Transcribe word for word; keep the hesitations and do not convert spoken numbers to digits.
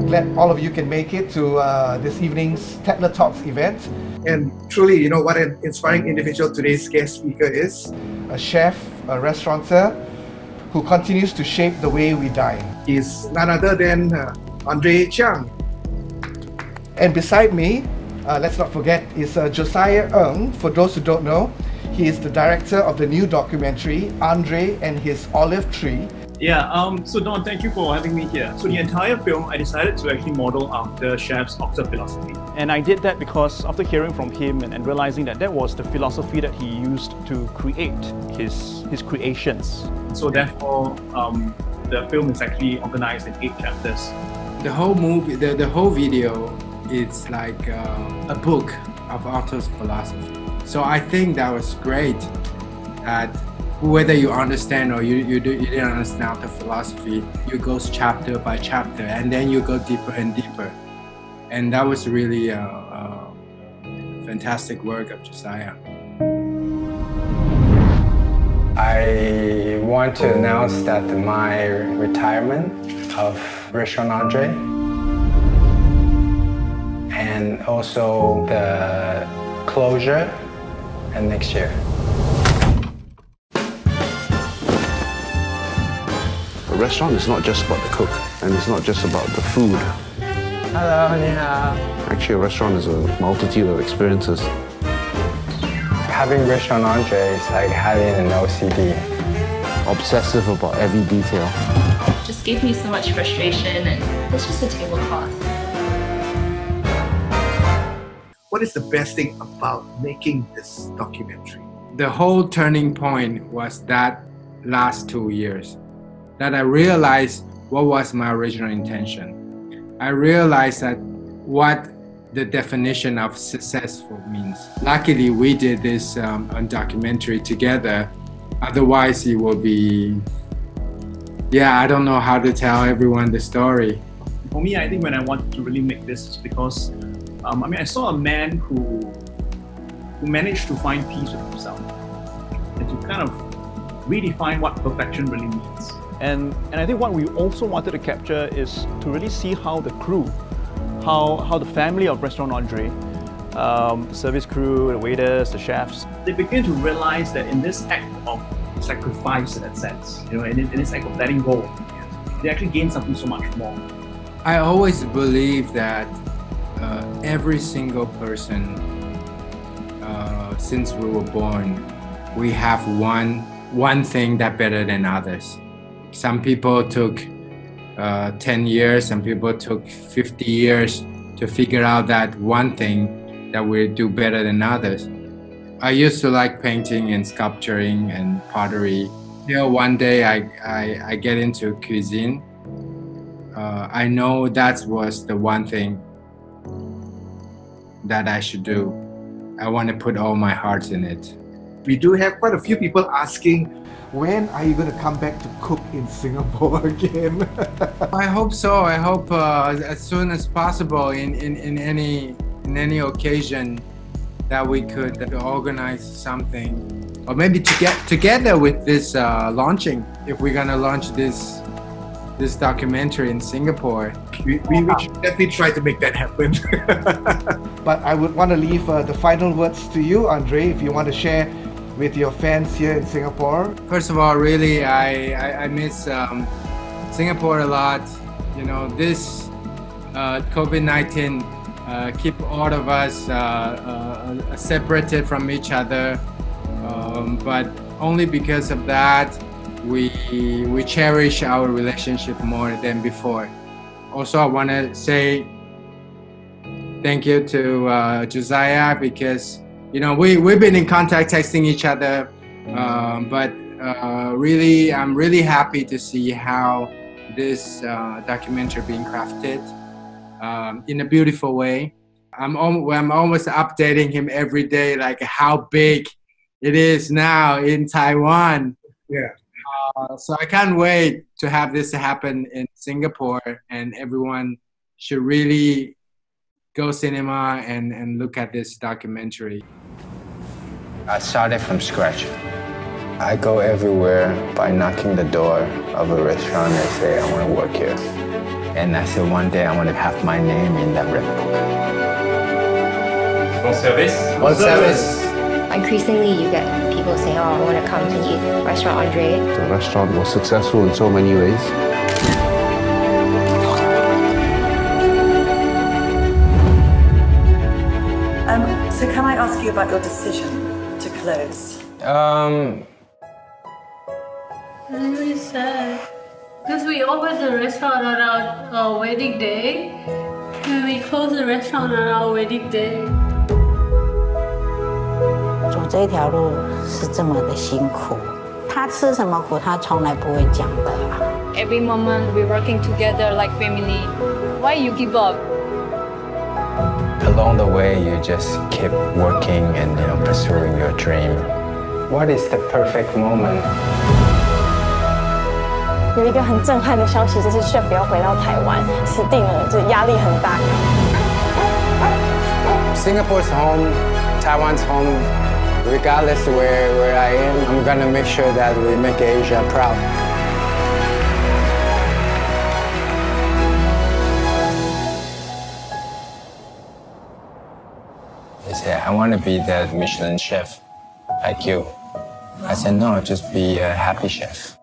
glad all of you can make it to uh, this evening's Tatler Talks event. And truly, you know, what an inspiring individual today's guest speaker is. A chef, a restaurateur, who continues to shape the way we dine. He's none other than uh, André Chiang. And beside me, uh, let's not forget, is uh, Josiah. For those who don't know, he is the director of the new documentary, André and His Olive Tree. Yeah, um, so Don, thank you for having me here. So the entire film, I decided to actually model after Chef's Octa philosophy. And I did that because after hearing from him and, and realizing that that was the philosophy that he used to create his, his creations. So therefore, um, the film is actually organized in eight chapters. The whole movie, the, the whole video, is like uh, a book of Octa's philosophy. So I think that was great that whether you understand or you, you, do, you didn't understand the philosophy, you go chapter by chapter and then you go deeper and deeper. And that was really a, a fantastic work of Josiah. I want to announce that my retirement of Restaurant André and also the closure and next year. A restaurant is not just about the cook, and it's not just about the food. Hello, ni hao. Actually, a restaurant is a multitude of experiences. Having Restaurant André is like having an O C D. Obsessive about every detail. Just gave me so much frustration, and it's just a tablecloth. What is the best thing about making this documentary? The whole turning point was that last two years. That I realized what was my original intention. I realized that what the definition of successful means. Luckily, we did this um, documentary together. Otherwise, it will be, yeah, I don't know how to tell everyone the story. For me, I think when I wanted to really make this, it's because, um, I mean, I saw a man who, who managed to find peace with himself and to kind of redefine what perfection really means. And, and I think what we also wanted to capture is to really see how the crew, how, how the family of Restaurant André, um, the service crew, the waiters, the chefs, they begin to realize that in this act of sacrifice, in that sense, you know, in, in this act of letting go, they actually gain something so much more. I always believe that uh, every single person, uh, since we were born, we have one, one thing that's better than others. Some people took uh, ten years, some people took fifty years to figure out that one thing that we do better than others. I used to like painting and sculpturing and pottery. Till one day I, I, I get into cuisine. Uh, I know that was the one thing that I should do. I want to put all my heart in it. We do have quite a few people asking, when are you going to come back to cook in Singapore again? I hope so. I hope uh, as soon as possible in, in, in, any, in any occasion that we could organize something. Or maybe to get together with this uh, launching, if we're going to launch this this documentary in Singapore. We, we, we should definitely try to make that happen. But I would want to leave uh, the final words to you, André, if you want to share with your fans here in Singapore. First of all, really, I, I, I miss um, Singapore a lot. You know, this uh, COVID nineteen uh, keep all of us uh, uh, separated from each other. Um, but only because of that, we, we cherish our relationship more than before. Also, I want to say thank you to uh, Josiah because you know, we, we've been in contact texting each other, um, but uh, really, I'm really happy to see how this uh, documentary being crafted um, in a beautiful way. I'm, al I'm almost updating him every day, like how big it is now in Taiwan. Yeah. Uh, so I can't wait to have this happen in Singapore, and everyone should really go cinema and, and look at this documentary. I started from scratch. I go everywhere by knocking the door of a restaurant and say, I want to work here. And I said one day I want to have my name in that report. Bon service. Bon service. Increasingly, you get people saying, oh, I want to come to eat Restaurant André. The restaurant was successful in so many ways. Um, so can I ask you about your decision to close? Um, It's really sad. Because we opened the restaurant on our, our wedding day, and we closed the restaurant on our wedding day. 走这条路是这么的辛苦，他吃什么苦，他从来不会讲的啊。 Every moment we're working together like family. Why you give up? Along the way, you just keep working and you know pursuing your dream. What is the perfect moment? 有一个很震撼的消息，就是 chef 要回到台湾，死定了，这压力很大。 Singapore's home, Taiwan's home. Regardless where where I am, I'm gonna make sure that we make Asia proud. They say, I want to be the Michelin chef, like you. I said, no, just be a happy chef.